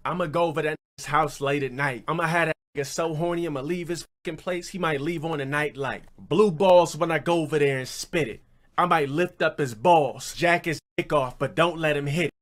I'ma go over that nigga's house late at night. I'ma have that nigga so horny, I'ma leave his fucking place. He might leave on a night light. Blue balls when I go over there and spit it. I might lift up his balls, jack his dick off, but don't let him hit it.